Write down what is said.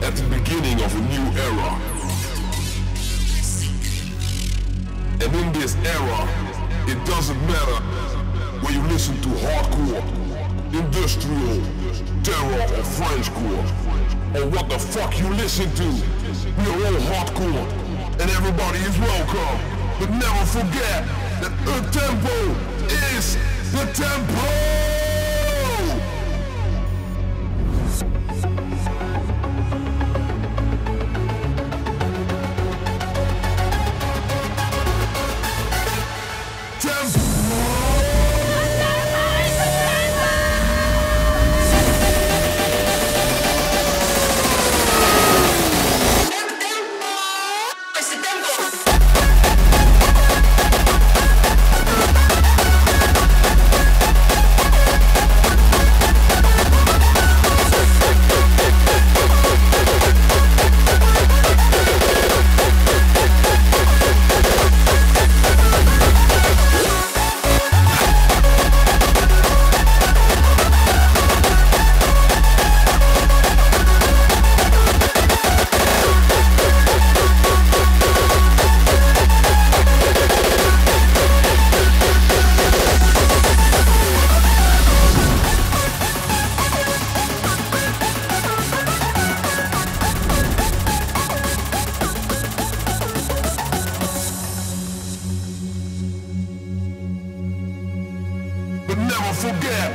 at the beginning of a new era. And in this era, it doesn't matter where you listen to hardcore, industrial, terror or Frenchcore, or what the fuck you listen to. We are all hardcore, and everybody is welcome. But never forget that a tempo is the tempo! But never forget.